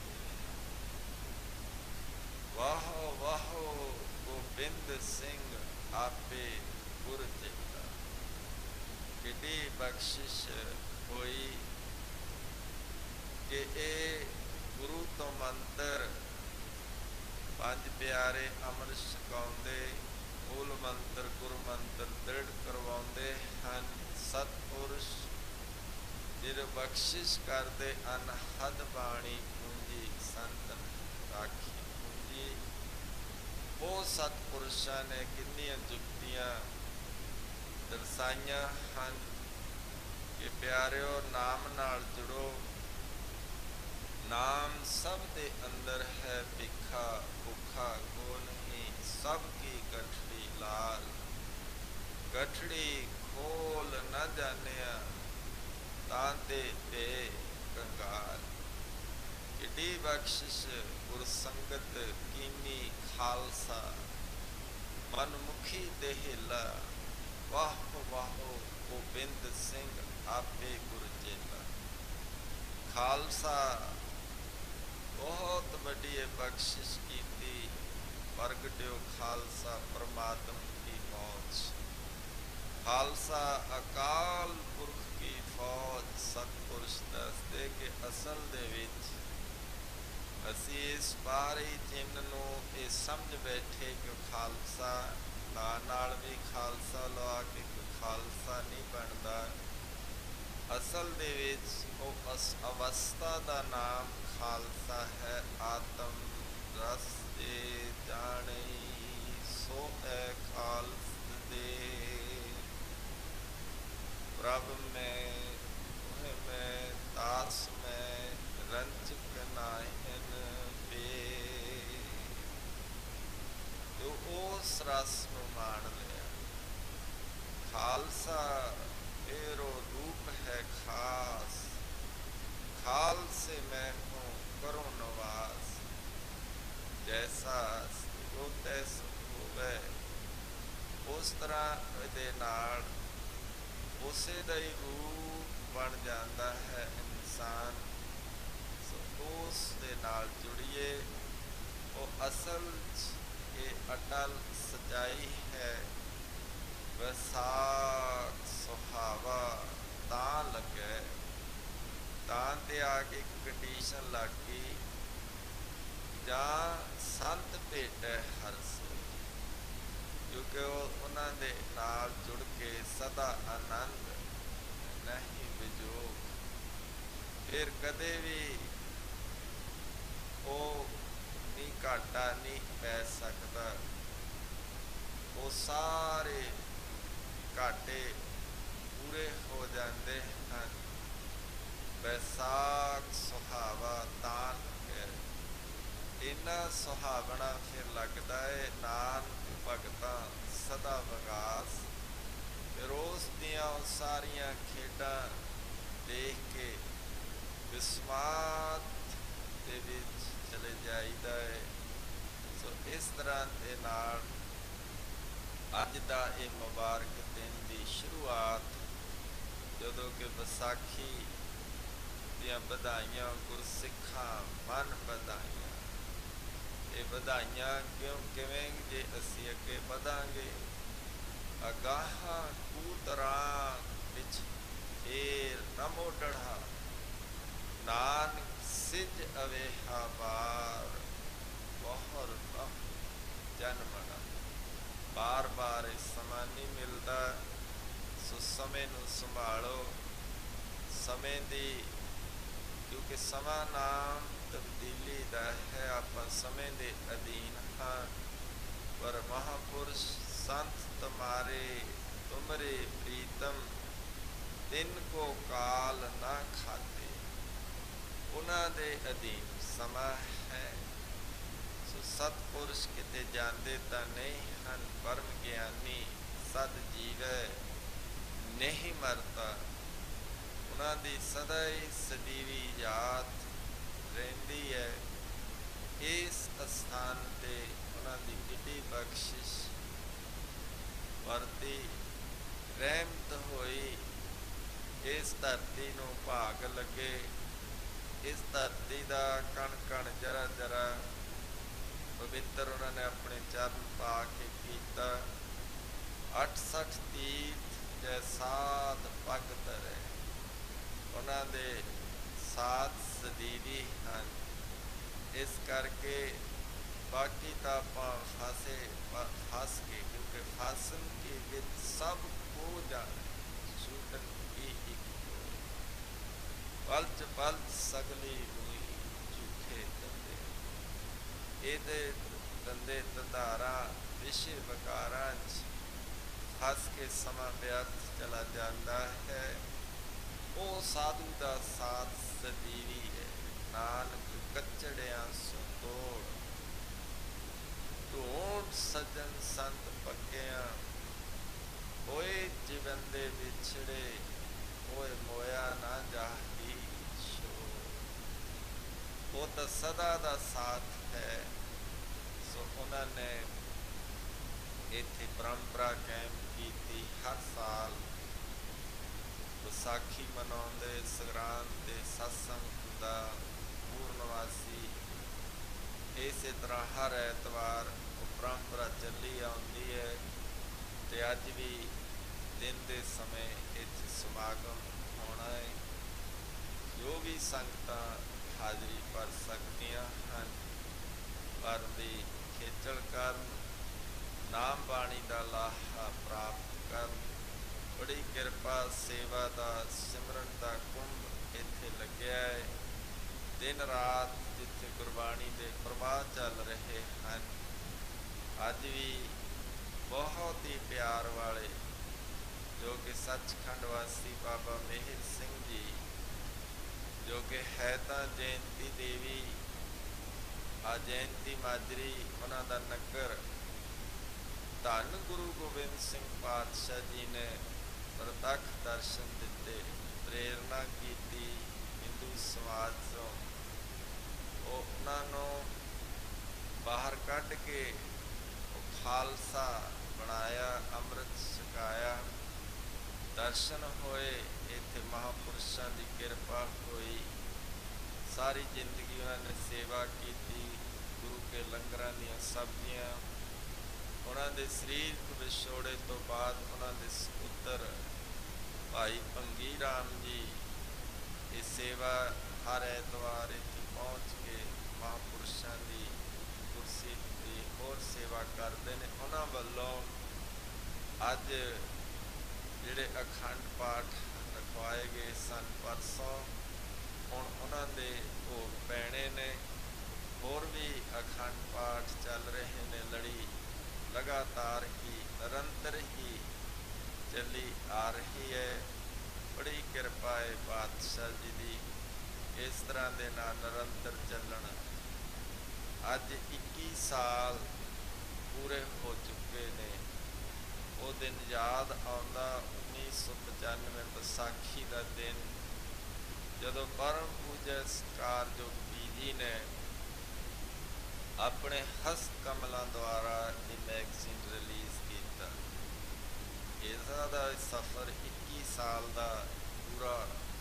ਵਾਹੋ ਵਾਹੋ ਗੋਬਿੰਦ ਸਿੰਘ, ਆਪੇ ਗੁਰ ਚੇਲਾ। ਕਿੱਡੀ ਬਖਸ਼ਿਸ਼ ਹੋਈ ਕਿ ਇਹ ਗੁਰੂ ਤੋਂ ਮੰਤਰ ਪੰਜ ਪਿਆਰੇ ਅੰਮ੍ਰਿਤ ਛਕਾਉਂਦੇ, ਮੂਲ ਮੰਤਰ ਗੁਰੂ ਮੰਤਰ ਦ੍ਰਿੜ ਕਰਵਾਉਂਦੇ ਹਨ। ਸਤਿਪੁਰਸ਼ ਜਿਹੜੇ ਬਖਸ਼ਿਸ਼ ਕਰਦੇ, ਅਨਹਦ ਬਾਣੀ ਪੂੰਜੀ ਸੰਤਨ ਰਾਖੀ ਪੂੰਜੀ। ਉਹ ਸਤਿਪੁਰਸ਼ਾਂ ਨੇ ਕਿੰਨੀਆਂ ਜੁਗਤੀਆਂ ਦਰਸਾਈਆਂ ਹਨ ਕਿ ਪਿਆਰਿਓ, ਨਾਮ ਨਾਲ ਜੁੜੋ। ਨਾਮ ਸਭ ਦੇ ਅੰਦਰ ਹੈ, ਭਿੱਖਾ ਭੁੱਖਾ ਕੋ ਨਹੀਂ। ਸਭ ਕੀ ਗਠੜੀ ਲਾਲ, ਗਠੜੀ ਖੋਲ ਨਾ ਜਾਣਿਆ, ਤਾਂ ਤੇ ਦੇ ਕੰਗਾਲ। ਕਿੱਡੀ ਬਖਸ਼ਿਸ਼ ਗੁਰ ਸੰਗਤ ਕੀਨੀ ਖਾਲਸਾ, ਮਨਮੁਖੀ ਦੇਹਿਲਾ। ਵਾਹ ਵਾਹੋ ਗੋਬਿੰਦ ਸਿੰਘ, ਆਪੇ ਗੁਰ ਚੇਲਾ। ਖਾਲਸਾ ਬਹੁਤ ਵੱਡੀ ਬਖਸ਼ਿਸ਼ ਕੀਤੀ, ਪ੍ਰਗਟਿਓ ਖਾਲਸਾ ਪਰਮਾਤਮ ਕੀ ਮੌਜ। ਖਾਲਸਾ ਅਕਾਲ ਪੁਰਖ ਕੀ ਫੌਜ। ਸਤਿਪੁਰਸ਼ ਦੱਸਦੇ ਕਿ ਅਸਲ ਦੇ ਵਿੱਚ ਅਸੀਂ ਇਸ ਬਾਹਰੀ ਚਿੰਨ੍ਹ ਨੂੰ ਇਹ ਸਮਝ ਬੈਠੇ ਕਿ ਖਾਲਸਾ, ਨਾਂ ਨਾਲ ਵੀ ਖਾਲਸਾ ਲਵਾ ਕੇ ਕੋਈ ਖਾਲਸਾ ਨਹੀਂ ਬਣਦਾ। ਅਸਲ ਦੇ ਵਿੱਚ ਉਹ ਅਸ ਅਵਸਥਾ ਦਾ ਨਾਮ ਖਾਲਸਾ ਹੈ। ਆਤਮ ਰਸ ਦੇ ਜਾਣੀ, ਸੋ ਹੈ ਖਾਲਸ ਦੇ। ਪ੍ਰਭ ਮੈਂ ਤੁਹ ਮੈਂ, ਦਾਸ ਮੈਂ, ਰੰਚਕ ਨਾਹਿਨ ਬੇ। ਜੋ ਉਸ ਰਸ ਨੂੰ ਮਾਣ ਲਿਆ। ਖਾਲਸਾ ਏਰੋ ਰੂਪ ਹੈ ਖਾਸ, ਖਾਲਸੇ ਮੈਂ ਹੂੰ ਕਰੋ ਨਵਾਸ। ਜੈਸਾ ਉਹ ਤੈਸ ਹੋਵੇ, ਉਸ ਤਰ੍ਹਾਂ ਇਹਦੇ ਨਾਲ ਉਸੇ ਦਾ ਹੀ ਰੂਪ ਬਣ ਜਾਂਦਾ ਹੈ ਇਨਸਾਨ। ਸੋ ਉਸ ਦੇ ਨਾਲ ਜੁੜੀਏ। ਉਹ ਅਸਲ 'ਚ ਇਹ ਅਟਲ ਸੱਚਾਈ ਹੈ। ਵਿਸਾਖ ਸੁਹਾਵਾ ਤਾਂ ਲੱਗੇ, ਤਾਂ ਤੇ ਆ ਕੇ ਇੱਕ ਕੰਡੀਸ਼ਨ ਲੱਗ ਗਈ, ਜਾਂ ਸੰਤ ਭੇਟੈ ਹਰ ਸੋ। ਕਿਉਂਕਿ ਉਹ ਉਹਨਾਂ ਦੇ ਨਾਲ ਜੁੜ ਕੇ ਸਦਾ ਆਨੰਦ ਨਹੀਂ ਵਿਜੋਗ। ਫਿਰ ਕਦੇ ਵੀ ਉਹ ਨਹੀਂ ਘਾਟਾ ਨਹੀਂ ਪੈ ਸਕਦਾ। ਉਹ ਸਾਰੇ ਘਾਟੇ ਪੂਰੇ ਹੋ ਜਾਂਦੇ ਹਨ। ਵੈਸਾਖ ਸੁਹਾਵਾ ਤਾਂ ਲੱਗੇ, ਇੰਨਾ ਸੁਹਾਵਣਾ ਫਿਰ ਲੱਗਦਾ ਹੈ। ਨਾਨਕ ਭਗਤਾਂ ਸਦਾ ਵਿਗਾਸ। ਫਿਰ ਉਸ ਦੀਆਂ ਉਹ ਸਾਰੀਆਂ ਖੇਡਾਂ ਦੇਖ ਕੇ ਵਿਸਮਾਤ ਦੇ ਵਿੱਚ ਚਲੇ ਜਾਈਦਾ ਹੈ। ਸੋ ਇਸ ਤਰ੍ਹਾਂ ਦੇ ਨਾਲ ਅੱਜ ਦਾ ਇਹ ਮੁਬਾਰਕ ਦਿਨ ਦੀ ਸ਼ੁਰੂਆਤ ਵਿਸਾਖੀ ਦੀਆਂ ਵਧਾਈਆਂ ਗੁਰਸਿੱਖਾਂ ਮਨ ਵਧਾਈਆਂ। ਇਹ ਵਧਾਈਆਂ ਕਿਉਂ ਕਿਵੇਂ ਜੇ ਅਸੀਂ ਅੱਗੇ ਵਧਾਂਗੇ। ਅਗਾਹਾਂ ਕੂਤਰਾਂ ਵਿੱਚ ਫੇਰ ਨਾ ਮੋੜੜਾ, ਨਾਨਕ ਸਿਜ ਅਵੇਹਾ ਬਾਰ, ਬਹੁਰ ਬਹੁ ਜਨਮੜਾ। ਬਾਰ ਬਾਰ ਇਹ ਸਮਾਂ ਨਹੀਂ ਮਿਲਦਾ, ਸੋ ਸਮੇਂ ਨੂੰ ਸੰਭਾਲੋ। ਸਮੇਂ ਦੀ, ਕਿਉਂਕਿ ਸਮਾਂ ਨਾਮ ਤਬਦੀਲੀ ਦਾ ਹੈ, ਆਪਾਂ ਸਮੇਂ ਦੇ ਅਧੀਨ ਹਾਂ। ਪਰ ਮਹਾਂਪੁਰਸ਼ ਸੰਤ ਤੁਮਾਰੇ ਤੁਮਰੇ ਪ੍ਰੀਤਮ, ਤਿੰਨ ਕੋ ਕਾਲ ਨਾ ਖਾਤੇ, ਉਹਨਾਂ ਦੇ ਅਧੀਨ ਸਮਾਂ ਹੈ। ਸੋ ਸਤਪੁਰਸ਼ ਕਿਤੇ ਜਾਂਦੇ ਤਾਂ ਨਹੀਂ ਹਨ, ਪਰਮ ਗਿਆਨੀ ਸਦ ਜੀਵੈ ਨਹੀਂ ਮਰਦਾ। ਉਹਨਾਂ ਦੀ ਸਦਾ ਹੀ ਸਦੀਵੀ ਯਾਦ ਰਹਿੰਦੀ ਹੈ। ਇਸ ਅਸਥਾਨ 'ਤੇ ਉਹਨਾਂ ਦੀ ਕਿੱਡੀ ਬਖਸ਼ਿਸ਼ ਵਰਤੀ, ਰਹਿਮਤ ਹੋਈ। ਇਸ ਧਰਤੀ ਨੂੰ ਭਾਗ ਲੱਗੇ, ਇਸ ਧਰਤੀ ਦਾ ਕਣ ਕਣ ਜਰਾ ਜਰਾ ਪਵਿੱਤਰ ਉਹਨਾਂ ਨੇ ਆਪਣੇ ਚਰਨ ਪਾ ਕੇ ਕੀਤਾ। ਅੱਠ ਸੱਠ ਤੀਰਥ ਜੈ ਸਾਧ ਪੱਗ ਧਰੇ, ਉਹਨਾਂ ਦੇ ਸਾਥ ਸਦੀਵੀ ਹਨ। ਇਸ ਕਰਕੇ ਬਾਕੀ ਤਾਂ ਆਪਾਂ ਫਸੇ ਫਸ ਕੇ, ਕਿਉਂਕਿ ਫਸਣ ਕੀ ਵਿੱਚ ਸਭ ਹੋ ਜਾਣਾ, ਛੂਟਣ ਕੀ ਇੱਕ ਪਲਚ ਪਲਚ ਸਗਲੀ ਹੋਈ ਝੂਠੇ ਧੰਦੇ। ਇਹਦੇ ਧੰਦੇ ਧੰਦਾਰਾਂ ਵਿਸ਼ੇ ਵਕਾਰਾਂ 'ਚ ਫਸ ਕੇ ਸਮਾਂ ਵਿਅਰਥ ਚਲਾ ਜਾਂਦਾ ਹੈ। ਉਹ ਸਾਧੂ ਦਾ ਸਾਥ ਸਦੀਵੀ ਹੈ। ਨਾਨਕ ਕੱਚੜਿਆਂ ਸੋ ਤੋੜ, ਢੂੰਡ ਸੱਜਣ ਸੰਤ ਪੱਕਿਆਂ, ਹੋਏ ਜੀਵਨ ਦੇ ਵਿਛੜੇ, ਹੋਏ ਮੋਇਆ ਨਾ ਜਾਹੀ ਛੋੜ। ਉਹ ਤਾਂ ਸਦਾ ਦਾ ਸਾਥ ਹੈ। ਸੋ ਉਹਨਾਂ ਨੇ ਇੱਥੇ ਪਰੰਪਰਾ ਕਾਇਮ ਕੀਤੀ। ਹਰ ਸਾਲ ਵਿਸਾਖੀ ਮਨਾਉਂਦੇ, ਸੰਗਰਾਂਦ ਦੇ ਸਤਸੰਗ ਹੁੰਦਾ, ਪੂਰਨਵਾਸੀ। ਇਸੇ ਤਰ੍ਹਾਂ ਹਰ ਐਤਵਾਰ ਉਹ ਪਰੰਪਰਾ ਚੱਲੀ ਆਉਂਦੀ ਹੈ। ਅਤੇ ਅੱਜ ਵੀ ਦਿਨ ਦੇ ਸਮੇਂ ਇੱਥੇ ਸਮਾਗਮ ਹੋਣਾ ਹੈ। ਜੋ ਵੀ ਸੰਗਤਾਂ ਹਾਜ਼ਰੀ ਭਰ ਸਕਦੀਆਂ ਹਨ, ਭਰਨ ਦੀ ਖੇਚਲ ਕਰਨ, ਨਾਮ ਬਾਣੀ ਦਾ ਲਾਹਾ ਪ੍ਰਾਪਤ ਕਰਨ। ਬੜੀ ਕਿਰਪਾ ਸੇਵਾ ਦਾ, ਸਿਮਰਨ ਦਾ ਕੁੰਭ ਇੱਥੇ ਲੱਗਿਆ ਹੈ। ਦਿਨ ਰਾਤ ਜਿੱਥੇ ਗੁਰਬਾਣੀ ਦੇ ਪ੍ਰਵਾਹ ਚੱਲ ਰਹੇ ਹਨ, ਅੱਜ ਵੀ ਬਹੁਤ ਹੀ ਪਿਆਰ ਵਾਲੇ ਜੋ ਕਿ ਸੱਚਖੰਡ ਵਾਸੀ ਬਾਬਾ ਮੇਹਰ ਸਿੰਘ ਜੀ, ਜੋ ਕਿ ਹੈ ਤਾਂ ਜੈੰਤੀ ਦੇਵੀ, ਆ ਜੈੰਤੀ ਮਾਜਰੀ ਉਹਨਾਂ ਦਾ ਨਗਰ। ਧੰਨ ਗੁਰੂ ਗੋਬਿੰਦ ਸਿੰਘ ਪਾਤਸ਼ਾਹ ਜੀ ਨੇ ਪ੍ਰਤੱਖ ਦਰਸ਼ਨ ਦਿੱਤੇ, ਪ੍ਰੇਰਨਾ ਕੀਤੀ ਹਿੰਦੂ ਸਮਾਜ ਤੋਂ। ਉਹ ਉਹਨਾਂ ਨੂੰ ਬਾਹਰ ਕੱਢ ਕੇ ਉਹ ਖਾਲਸਾ ਬਣਾਇਆ, ਅੰਮ੍ਰਿਤ ਛਕਾਇਆ, ਦਰਸ਼ਨ ਹੋਏ। ਇੱਥੇ ਮਹਾਂਪੁਰਸ਼ਾਂ ਦੀ ਕਿਰਪਾ ਹੋਈ। ਸਾਰੀ ਜ਼ਿੰਦਗੀ ਉਹਨਾਂ ਨੇ ਸੇਵਾ ਕੀਤੀ। ਗੁਰੂ ਕੇ ਲੰਗਰਾਂ ਦੀਆਂ ਸਬਜ਼ੀਆਂ, ਉਹਨਾਂ ਦੇ ਸਰੀਰਕ ਵਿਛੋੜੇ ਤੋਂ ਬਾਅਦ ਉਹਨਾਂ ਦੇ ਸਪੁੱਤਰ ਭਾਈ ਭੰਗੀ ਰਾਮ ਜੀ ਇਹ ਸੇਵਾ ਹਰ ਐਤਵਾਰ ਇੱਥੇ ਪਹੁੰਚ ਕੇ ਮਹਾਂਪੁਰਸ਼ਾਂ ਦੀ ਕੁਰਸੀ ਦੀ ਹੋਰ ਸੇਵਾ ਕਰਦੇ ਨੇ। ਉਹਨਾਂ ਵੱਲੋਂ ਅੱਜ ਜਿਹੜੇ ਅਖੰਡ ਪਾਠ ਰਖਵਾਏ ਗਏ ਸਨ ਪਰਸੋਂ, ਹੁਣ ਉਹਨਾਂ ਦੇ ਭੋਗ ਪੈਣੇ ਨੇ। ਹੋਰ ਵੀ ਅਖੰਡ ਪਾਠ ਚੱਲ ਰਹੇ ਨੇ। ਲੜੀ ਲਗਾਤਾਰ ਹੀ ਨਿਰੰਤਰ ਹੀ ਚੱਲੀ ਆ ਰਹੀ ਹੈ। ਬੜੀ ਕਿਰਪਾ ਹੈ ਪਾਤਸ਼ਾਹ ਜੀ ਦੀ, ਇਸ ਤਰ੍ਹਾਂ ਦੇ ਨਾਲ ਨਿਰੰਤਰ ਚੱਲਣ। ਅੱਜ ਇੱਕੀ ਸਾਲ ਪੂਰੇ ਹੋ ਚੁੱਕੇ ਨੇ। ਉਹ ਦਿਨ ਯਾਦ ਆਉਂਦਾ, ਉੱਨੀ ਸੌ ਪਚਾਨਵੇਂ ਵਿਸਾਖੀ ਦਾ ਦਿਨ, ਜਦੋਂ ਪਰਮ ਪੂਜਾ ਸਤਿਕਾਰਯੋਗ ਪੀ ਜੀ ਨੇ ਆਪਣੇ ਹਸਤ ਕਮਲਾਂ ਦੁਆਰਾ ਇਹ ਮੈਗਜ਼ੀਨ ਰਿਲੀਜ਼ ਕੀਤਾ। ਇਹਦਾ ਦਾ ਸਫ਼ਰ ਇੱਕੀ ਸਾਲ ਦਾ ਪੂਰਾ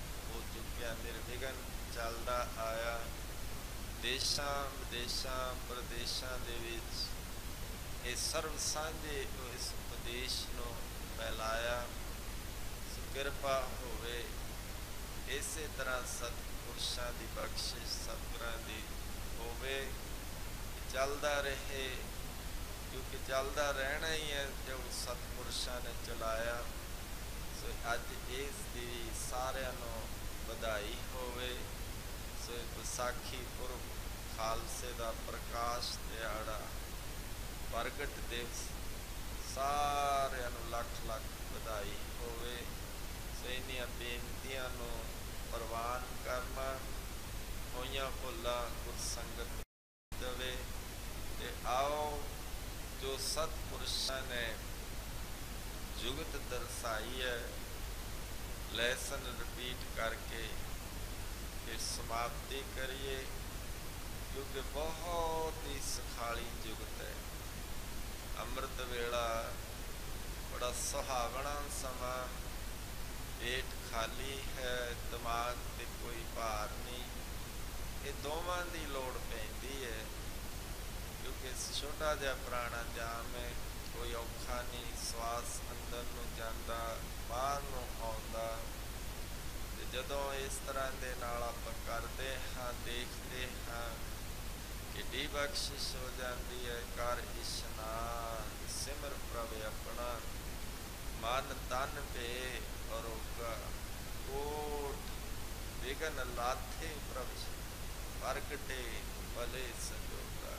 ਸਕਿਆ ਨਿਰਵਿਘਨ ਚੱਲਦਾ ਆਇਆ। ਦੇਸ਼ਾਂ ਵਿਦੇਸ਼ਾਂ ਪ੍ਰਦੇਸ਼ਾਂ ਦੇ ਵਿੱਚ ਇਹ ਸਰਬ ਸਾਂਝੇ ਇਸ ਉਪਦੇਸ਼ ਨੂੰ ਫੈਲਾਇਆ। ਸੋ ਕਿਰਪਾ ਹੋਵੇ ਇਸੇ ਤਰ੍ਹਾਂ ਸਤਿਪੁਰਸ਼ਾਂ ਦੀ ਬਖਸ਼ਿਸ਼ ਸਤਿਗੁਰਾਂ ਦੀ ਹੋਵੇ, ਚੱਲਦਾ ਰਹੇ, ਕਿਉਂਕਿ ਚੱਲਦਾ ਰਹਿਣਾ ਹੀ ਹੈ ਜੋ ਸਤਿਪੁਰਸ਼ਾਂ ਨੇ ਚਲਾਇਆ। ਸੋ ਅੱਜ ਇਸ ਦੀ ਸਾਰਿਆਂ ਨੂੰ ਵਧਾਈ ਹੋਵੇ। ਸੋ ਵਿਸਾਖੀ ਪੁਰਬ ਖਾਲਸੇ ਦਾ ਪ੍ਰਕਾਸ਼ ਦਿਹਾੜਾ, ਪ੍ਰਗਟ ਦਿਵਸ, ਸਾਰਿਆਂ ਨੂੰ ਲੱਖ ਲੱਖ ਵਧਾਈ ਹੋਵੇ। ਸੋ ਇੰਨੀਆਂ ਬੇਨਤੀਆਂ ਨੂੰ ਪ੍ਰਵਾਨ ਕਰਨਾ, ਹੋਈਆਂ ਭੁੱਲਾਂ ਗੁਰਸੰਗਤ ਦੇਵੇ। ਤੇ ਆਓ ਜੋ ਸਤਿਪੁਰਸ਼ਾਂ ਨੇ ਜੁਗਤ ਦਰਸਾਈ ਹੈ, ਲੈਸਨ ਰਿਪੀਟ ਕਰਕੇ ਫਿਰ ਸਮਾਪਤੀ ਕਰੀਏ, ਕਿਉਂਕਿ ਬਹੁਤ ਹੀ ਸੁਖਾਲੀ ਜੁਗਤ ਹੈ। ਅੰਮ੍ਰਿਤ ਵੇਲਾ ਬੜਾ ਸੁਹਾਵਣਾ ਸਮਾਂ, ਪੇਟ ਖਾਲੀ ਹੈ, ਦਿਮਾਗ 'ਤੇ ਕੋਈ ਭਾਰ ਨਹੀਂ। ਇਹ ਦੋਵਾਂ ਦੀ ਲੋੜ ਪੈਂਦੀ ਹੈ, ਕਿਉਂਕਿ ਛੋਟਾ ਜਿਹਾ ਪ੍ਰਾਣਾਯਾਮ ਹੈ, ਕੋਈ ਔਖਾ ਨਹੀਂ। ਸਵਾਸ ਅੰਦਰ ਨੂੰ ਜਾਂਦਾ, ਬਾਹਰ ਨੂੰ ਆਉਂਦਾ। ਅਤੇ ਜਦੋਂ ਇਸ ਤਰ੍ਹਾਂ ਦੇ ਨਾਲ ਆਪਾਂ ਕਰਦੇ ਹਾਂ, ਦੇਖਦੇ ਹਾਂ, ਕਿੱਡੀ ਬਖਸ਼ਿਸ਼ ਹੋ ਜਾਂਦੀ ਹੈ। ਕਰ ਇਸ਼ਨਾਨ ਸਿਮਰ ਪ੍ਰਭ ਆਪਣਾ, ਮਨ ਤਨ ਭੇ ਅਰੋਗਾ, ਕੋਟ ਵਿਘਨ ਲਾਥੇ ਪ੍ਰਭ ਪ੍ਰਗਟੇ ਭਲੇ ਸੰਜੋਗਾ।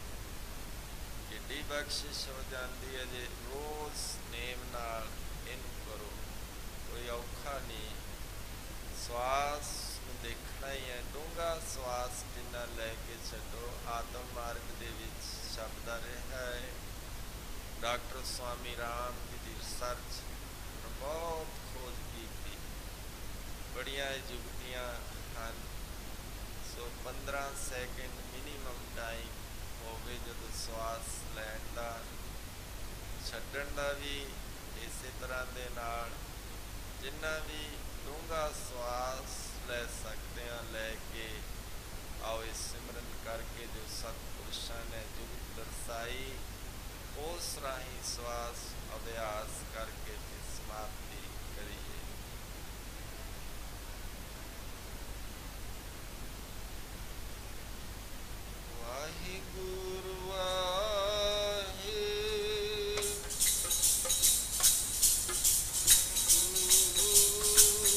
ਕਿੱਡੀ ਬਖਸ਼ਿਸ਼ ਹੋ ਜਾਂਦੀ ਹੈ ਜੇ ਰੋਜ਼ ਨੇਮ ਨਾਲ ਇਹਨੂੰ ਕਰੋ, ਕੋਈ ਔਖਾ ਨਹੀਂ। ਸਵਾਸ ਨੂੰ ਦੇਖਣਾ ਹੀ ਹੈ, ਡੂੰਘਾ ਸਵਾਸ ਜਿੰਨਾ ਲੈ ਕੇ ਛੱਡੋ। ਆਤਮ ਮਾਰਗ ਦੇ ਵਿੱਚ ਸ਼ਬਦ ਰਿਹਾ ਹੈ। ਡਾਕਟਰ ਸਵਾਮੀ ਰਾਮ ਜੀ ਦੀ ਰਿਸਰਚ ਬਹੁਤ ਖੋਜ ਕੀਤੀ, ਬੜੀਆਂ ਜੁਗਤੀਆਂ ਹਨ। ਸੋ ਪੰਦਰਾਂ ਸੈਕਿੰਡ ਮਿਨੀਮਮ ਟਾਈਮ ਹੋਵੇ ਜਦੋਂ ਸਵਾਸ ਲੈਣ ਦਾ, ਛੱਡਣ ਦਾ ਵੀ ਇਸੇ ਤਰ੍ਹਾਂ ਦੇ ਨਾਲ। ਜਿੰਨਾ ਵੀ ਡੂੰਘਾ ਸਵਾਸ ਲੈ ਸਕਦੇ ਹਾਂ ਲੈ ਕੇ ਆਓ ਇਸ ਸਿਮਰਨ ਕਰਕੇ ਜੋ ਸਤਿਪੁਰਸ਼ਾਂ ਨੇ ਜੁਗਤ ਦਰਸਾਈ, ਉਸ ਰਾਹੀਂ ਸਵਾਸ ਅਭਿਆਸ ਕਰਕੇ ਫਿਰ ਸਮਾਪਤੀ ਕਰੀਏ। ਵਾਹਿਗੁਰੂ ਵਾਹਿਗੁਰੂ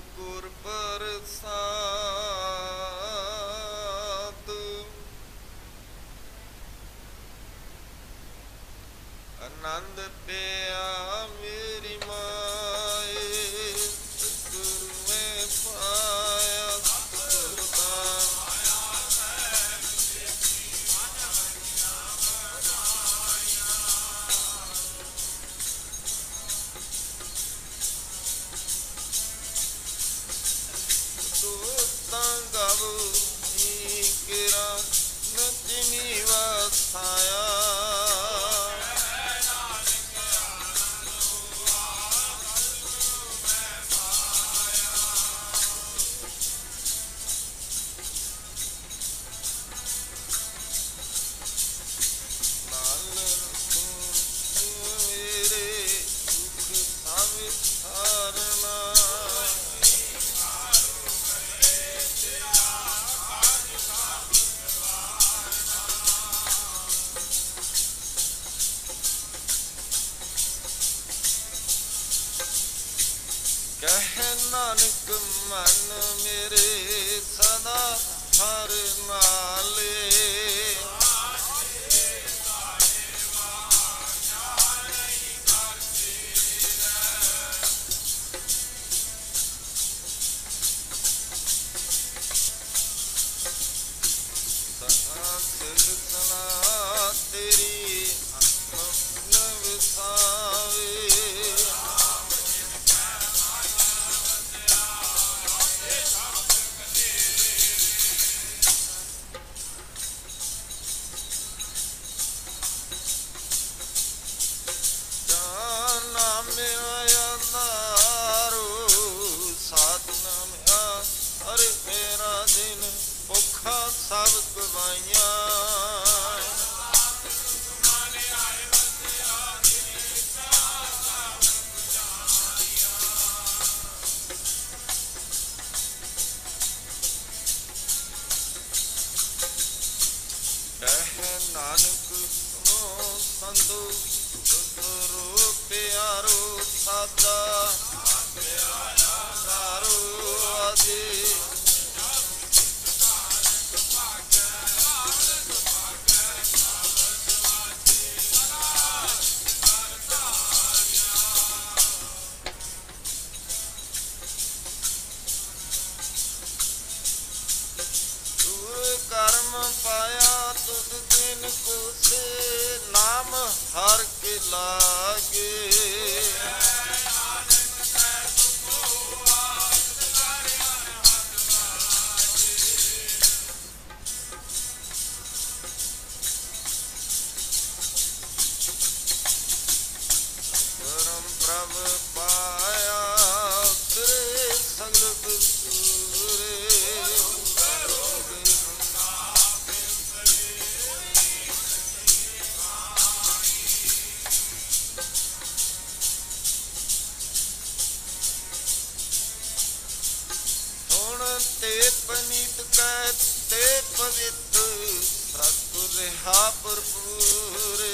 ਗੁਰ ਪ੍ਰਸਾਦ। ਆਨੰਦ ਪਿਆ ਮੇਰੀ ਮਾਏ, ਗੁਰ ਮੈਂ ਪਾਇਆ ਸਤਿਗੁਰ ਦਾਨ। ਦੋਸਤਾਂ ਗਾਵੋ ਨੀ ਕਿਰਾ ਨਚਨੀ ਵਸਾਇਆ। ਕਹਿ ਨਾਨਕ ਮਨ ਮੇਰੇ ਸਦਾ ਹਰ ਨਾਲੇ। ਸਦਾ ਸਿਰਜਣਾ ਤੇਰੀ ਆਤਮ ਵਸਾਵੇ। ਹਰ ਮੇਰਾ ਦਿਨ ਭੁੱਖਾ ਸਭ ਗਵਾਈਆਂ। ਕਹਿ ਨਾਨਕ ਸੁਣੋ ਸੰਤੋ, ਗੁਰੂ ਪਿਆਰੋ ਸਾਦਾ ਦਾਰੂ ਆਦਿ। ਕਰਮ ਪਾਇਆ ਤੁਧ ਦਿਨ ਕੋ ਸੇ, ਨਾਮ ਹਰ ਕੇ ਲਾਗੇ। ਕਰਮ ਪ੍ਰਭ ਪਾਇਆ ਤੇਰੇ ਸਗਲ ਬਸੂਰੇ। ਤੇ ਪਨੀਤ ਕੈ ਤੇ ਪਵਿੱਤ ਸਤਿਗੁਰ ਰਿਹਾ ਭਰਪੂਰੇ।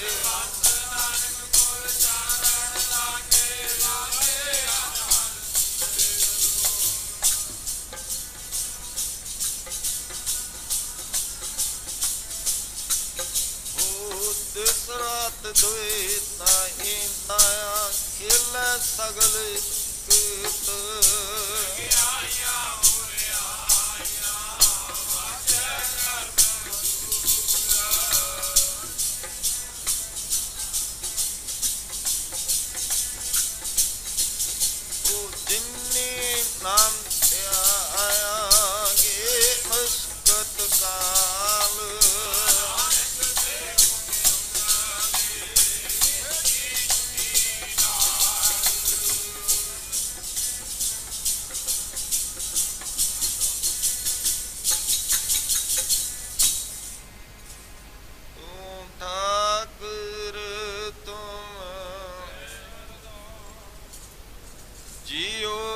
ਹੋ ਦਿਸ ਰਾਤ ਦੋਏ ਤਾਈ ਤਾਇਆ ਖੇਲੇ ਸਗਲ ਕੀਤ। ਨਾਮ ਧਿਆਇਆਗੇ ਮੁਸਕਤ ਕਾਲ। ਤੂੰ ਠਾਕੁਰ ਤੁਮ ਜੀਓ